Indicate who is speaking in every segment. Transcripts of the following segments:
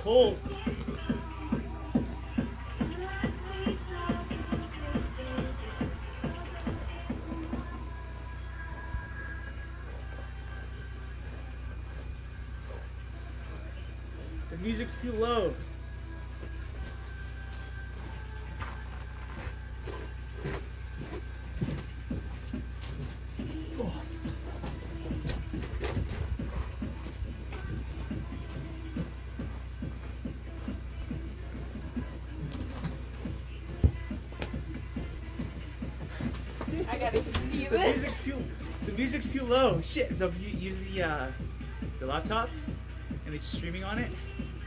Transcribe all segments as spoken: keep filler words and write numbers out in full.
Speaker 1: cold. The music's too low.
Speaker 2: I gotta see
Speaker 1: The
Speaker 2: this.
Speaker 1: music's too, the music's too low. Shit. So you use the uh, the laptop, and it's streaming on it.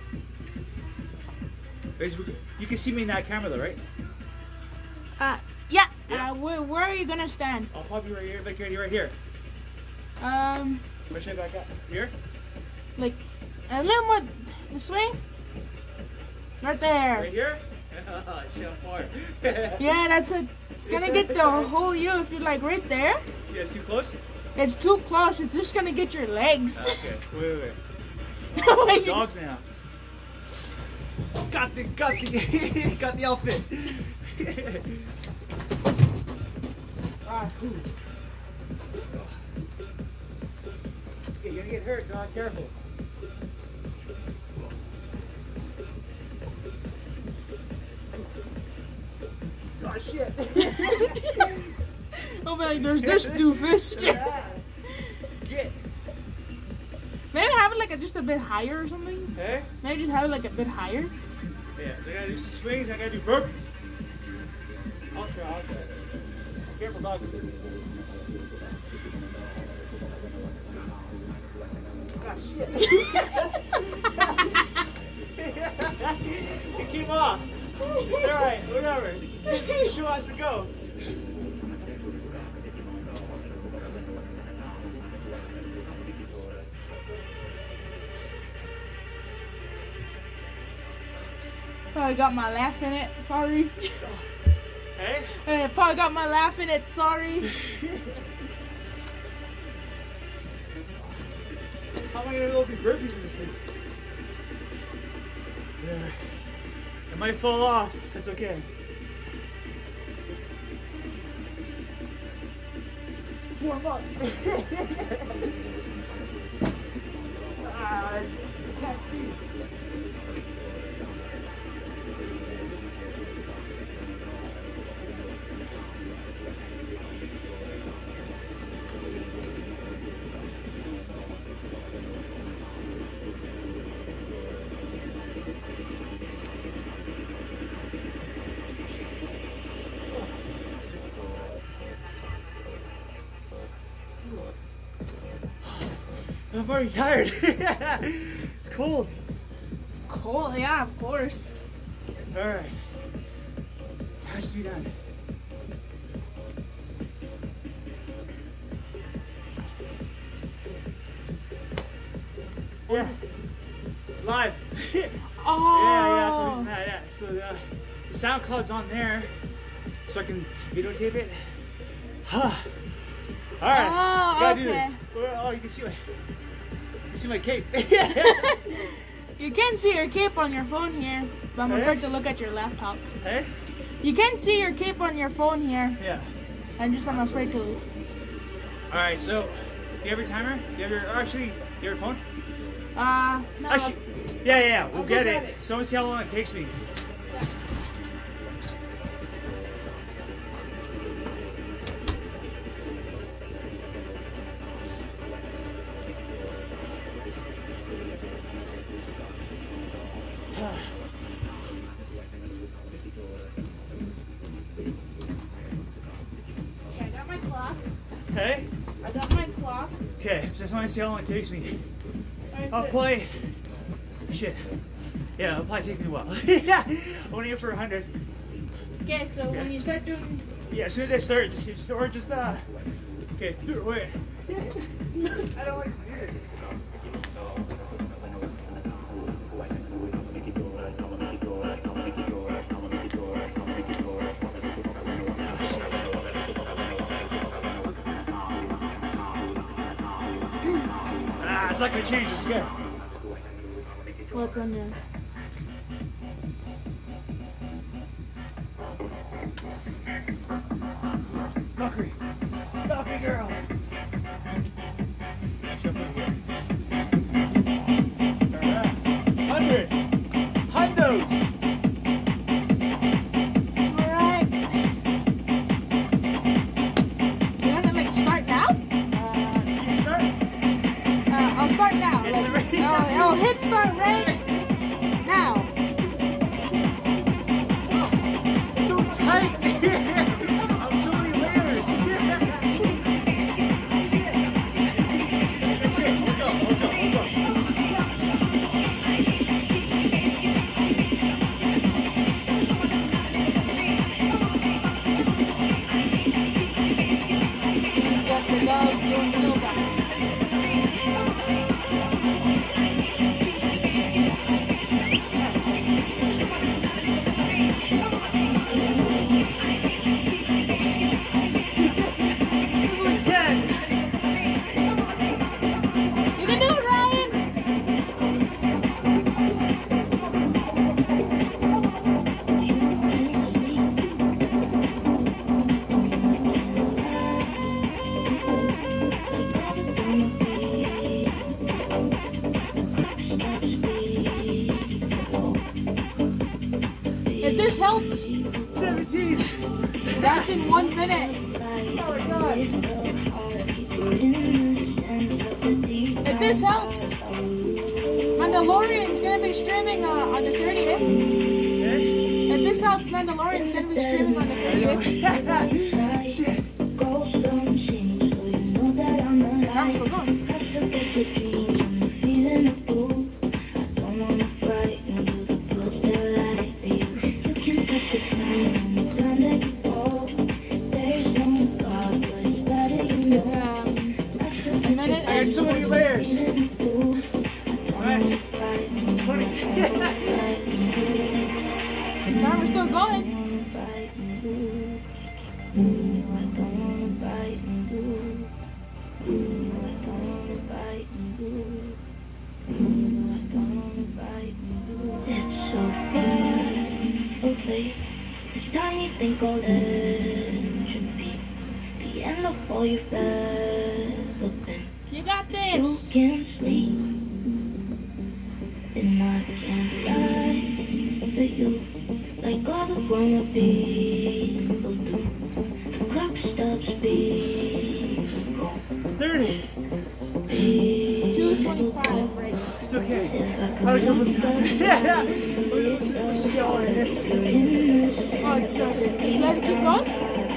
Speaker 1: You can see me in that camera though, right?
Speaker 2: Uh, yeah.
Speaker 1: Yeah.
Speaker 2: Uh, where, where are you gonna stand?
Speaker 1: I'll probably right here, like right here, right here.
Speaker 2: Um,
Speaker 1: Where should I back up? Here?
Speaker 2: like a little more this way. Right there.
Speaker 1: Right here? Oh, shit, I'm far.
Speaker 2: Yeah, that's a. It's gonna get the whole you if you're like right there.
Speaker 1: Yeah, it's too close?
Speaker 2: It's too close. It's just gonna get your legs.
Speaker 1: Okay, wait, wait, wait.
Speaker 2: Oh my
Speaker 1: Dogs now. Got the, got the, got the outfit. Ah, whew. Okay, you're gonna get hurt, dog. Careful. Oh shit.
Speaker 2: Oh my, there's this doofus.
Speaker 1: Get.
Speaker 2: Maybe have it like a, just a bit higher or something.
Speaker 1: Hey?
Speaker 2: Maybe just have it like a bit higher.
Speaker 1: Yeah, I gotta do some swings, I gotta do burpees. I'll try, I'll try. Careful, dog. Ah, shit. It came off. It's alright, whatever. Just the show has to go.
Speaker 2: Probably got my laugh in it. Sorry.
Speaker 1: Hey?
Speaker 2: Uh, probably got my laugh in it. Sorry.
Speaker 1: How am I gonna be able to do burpees in this thing? Yeah. It might fall off. That's okay. Warm up. Ah, I can't see. I'm already tired. It's cold.
Speaker 2: It's cold. Yeah, of course.
Speaker 1: All right. Has to be done. Yeah. Live.
Speaker 2: Oh.
Speaker 1: Yeah, yeah, that's the reason that, yeah. So the, the sound cloud's on there, so I can videotape it. All right,
Speaker 2: Oh,
Speaker 1: gotta
Speaker 2: okay.
Speaker 1: do this. Oh, you can see my, you can see my cape.
Speaker 2: You can see your cape on your phone here, but I'm
Speaker 1: Hey?
Speaker 2: afraid to look at your laptop.
Speaker 1: Hey?
Speaker 2: You can see your cape on your phone here.
Speaker 1: Yeah.
Speaker 2: I'm just I'm afraid to.
Speaker 1: All right, so do you have your timer? Do you have your, or actually, do you have your phone?
Speaker 2: Uh, no.
Speaker 1: Actually, yeah, yeah, yeah, we'll
Speaker 2: I'll
Speaker 1: get
Speaker 2: go
Speaker 1: it.
Speaker 2: get it.
Speaker 1: So let's see how long it takes me.
Speaker 2: Okay, I got my clock.
Speaker 1: Hey?
Speaker 2: I got my clock.
Speaker 1: Okay, just want to see how long it takes me.
Speaker 2: Alright,
Speaker 1: I'll
Speaker 2: good.
Speaker 1: play. Shit. Yeah, it'll probably take me a while. Yeah, I want to get for a hundred.
Speaker 2: Okay, so when you start doing.
Speaker 1: Yeah, as soon as I start, just, just or just uh. Okay, th wait. I don't like this music. Ah, it's not gonna change. It's good.
Speaker 2: What's on there?
Speaker 1: Valkyrie. Valkyrie girl. Hundred. Hundos.
Speaker 2: Alright. You wanna like start now?
Speaker 1: Uh, you can start?
Speaker 2: Uh, I'll start now.
Speaker 1: Is
Speaker 2: Like,
Speaker 1: it ready?
Speaker 2: I'll, I'll hit start right now.
Speaker 1: Oh, so tight. I'm so many layers. Easy, easy. That's it. We'll go. We'll go. We'll go.
Speaker 2: You got the dog doing yoga.
Speaker 1: Only ten.
Speaker 2: You can do it, Ryan. If this helps,
Speaker 1: Seventeen.
Speaker 2: that's in one minute.
Speaker 1: Oh my god.
Speaker 2: If this helps, Mandalorian's gonna be streaming uh, on the thirtieth.
Speaker 1: Okay.
Speaker 2: If this helps, Mandalorian's gonna be streaming on the thirtieth.
Speaker 1: Shit.
Speaker 2: I'm still going. It's um, a minute
Speaker 1: I got
Speaker 2: and
Speaker 1: so many layers. Alright. twenty.
Speaker 2: timer's still going.
Speaker 3: It's time you think all that should be the end of all you've ever been.
Speaker 2: You got
Speaker 3: You
Speaker 2: this.
Speaker 3: can't sleep, and I can't lie to you like all the grown-up people do. The clock stops being
Speaker 1: thirty.
Speaker 2: two twenty-five right now.
Speaker 1: It's okay. I'll come with time. Yeah. Let's, let's just see how long it takes.
Speaker 2: Oh, it's uh, just let it keep going.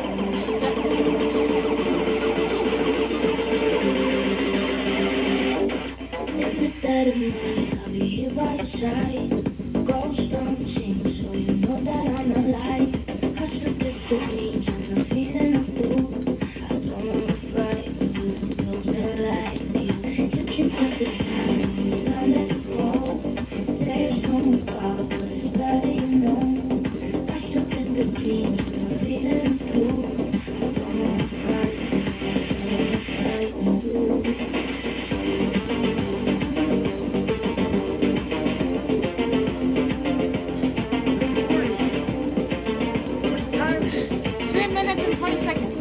Speaker 3: Instead of me, I'll be here by your side. Ghost don't change, so you know that I'm alive. I still get the beat and the feeling I do. I don't wanna fight with you, those that like you. You can have the time, I let it go. There's no power, but it's better you know. I still get the beat and the feeling I do. I don't wanna fight, I don't wanna fight with you.
Speaker 2: Three minutes and twenty seconds.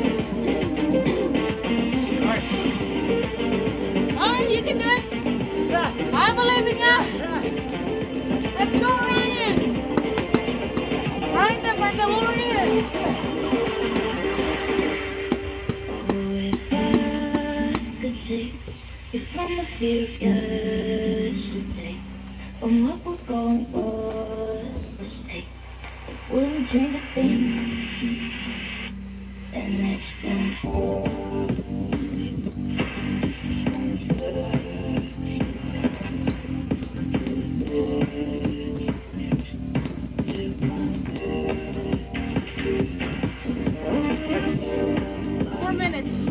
Speaker 1: Alright.
Speaker 2: Alright, you can do it.
Speaker 1: Yeah.
Speaker 2: I believe in you.
Speaker 1: Yeah.
Speaker 2: Let's go, Ryan. Ryan the Mandalorian.
Speaker 3: You're from the fear of yesterday, from what we're going was a mistake. Wouldn't change a thing, and that's been
Speaker 2: Four minutes.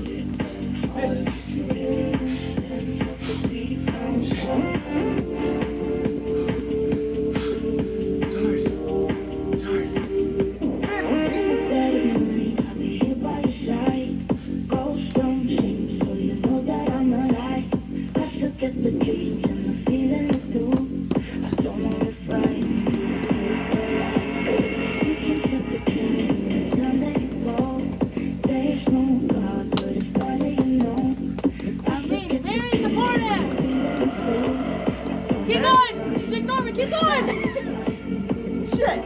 Speaker 3: the dreams and the feeling I do. I don't wanna fight. You can set the dream.
Speaker 2: Keep going. Just ignore me. Keep going.
Speaker 1: Shit.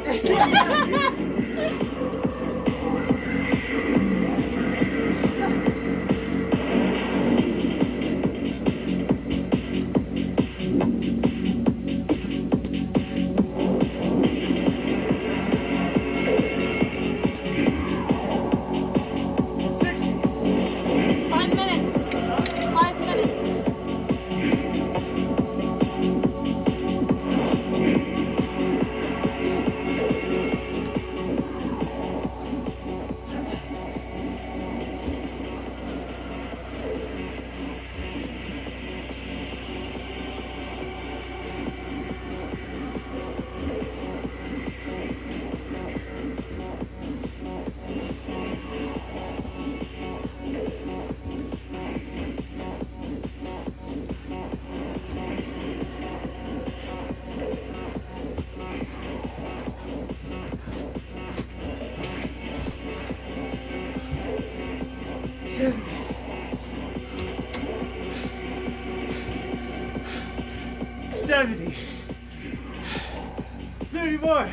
Speaker 1: Seven. Seventy. Thirty more.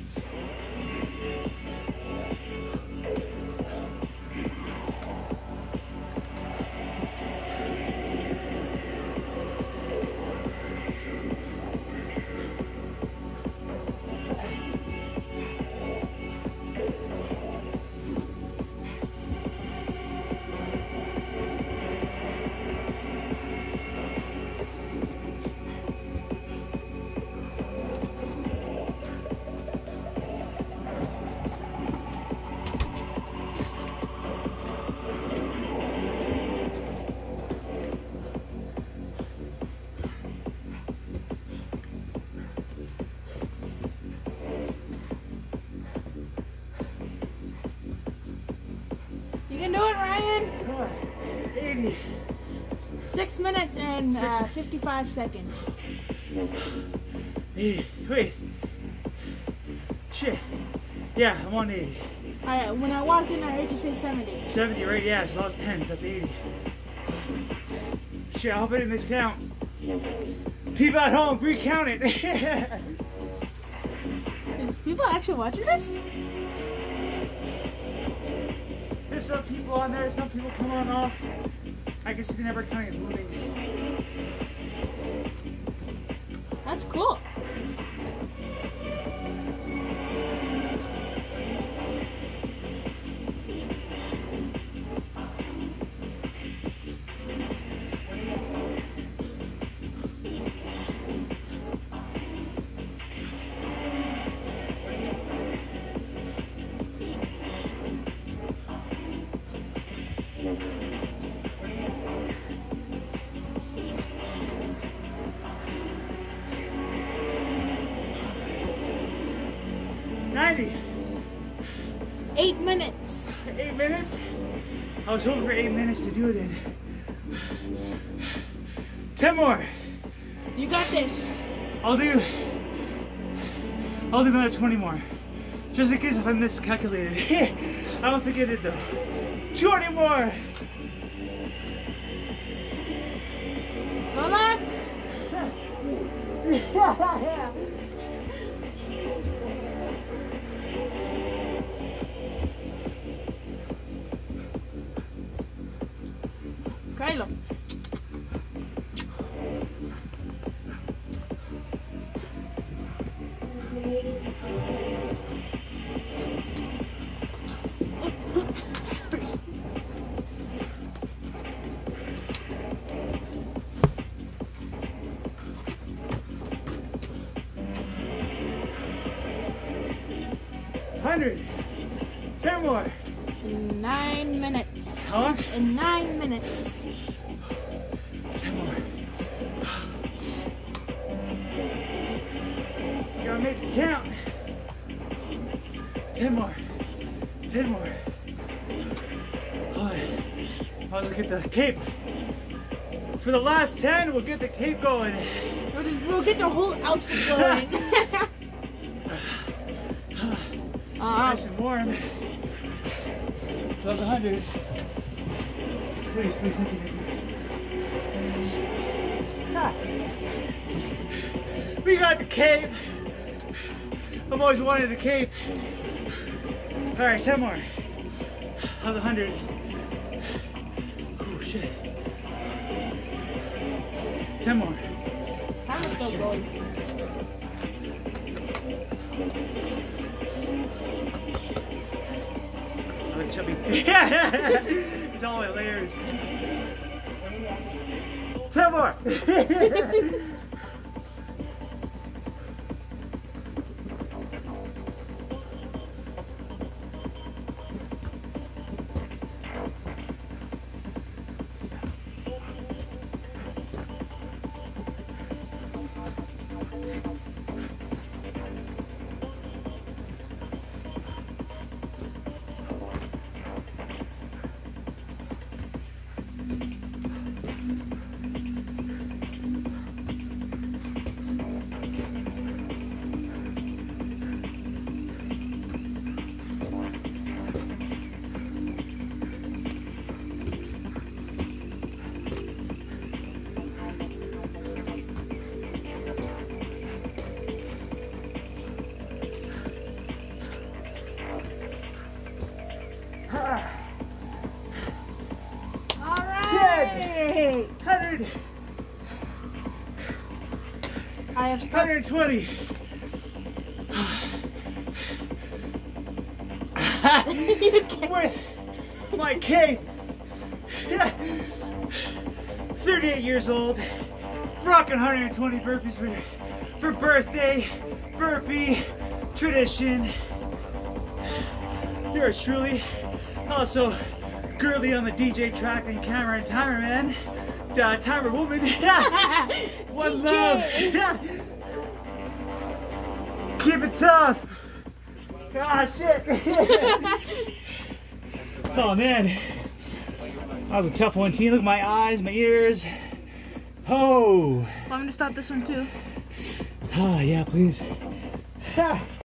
Speaker 2: You can do it, Ryan.
Speaker 1: eighty.
Speaker 2: Six minutes and uh, fifty-five seconds.
Speaker 1: Hey, wait. Shit. Yeah, I'm on eighty.
Speaker 2: I, when I walked in, I heard you say seventy.
Speaker 1: seventy, right? Yeah, so that was ten, so that's eighty. Shit, I hope I didn't miscount. People at home, recount it.
Speaker 2: Is people actually watching this?
Speaker 1: There's some people on there, some people come on off. I can see the number counting and moving.
Speaker 2: That's cool.
Speaker 1: ninety.
Speaker 2: Eight minutes.
Speaker 1: Eight minutes? I was hoping for eight minutes to do it in. Ten more.
Speaker 2: You got this.
Speaker 1: I'll do, I'll do another twenty more. Just in case if I miscalculated. I don't think I did though. twenty more.
Speaker 2: Good luck. Kylo. Sorry.
Speaker 1: Hundred. Ten more.
Speaker 2: Nine minutes.
Speaker 1: Huh?
Speaker 2: In nine minutes.
Speaker 1: Ten more. You gotta make it count. Ten more. Ten more. Alright. I'll look at the cape. For the last ten, we'll get the cape going.
Speaker 2: We'll, just, we'll get the whole outfit going. uh,
Speaker 1: Nice and warm. So that was a hundred. Please, please, thank you, thank you. Ha. We got the cape. I've always wanted a cape. All right, ten more. Another hundred. Oh shit. Ten more.
Speaker 2: Time is still going.
Speaker 1: I look chubby. It's all my layers. Ten more.
Speaker 2: Alright!
Speaker 1: Hundred.
Speaker 2: I have stuck.
Speaker 1: Hundred twenty. With my cape. thirty-eight years old. Rocking one hundred twenty burpees for, for birthday. Burpee tradition. Yours truly. Also, girly on the D J track and camera and timer man. Uh, timer woman. One
Speaker 2: D J.
Speaker 1: love. Keep it tough. Ah, shit. Oh, man. That was a tough one, team. Look at my eyes, my ears. Oh.
Speaker 2: Want me to stop this one too?
Speaker 1: Oh, yeah, please.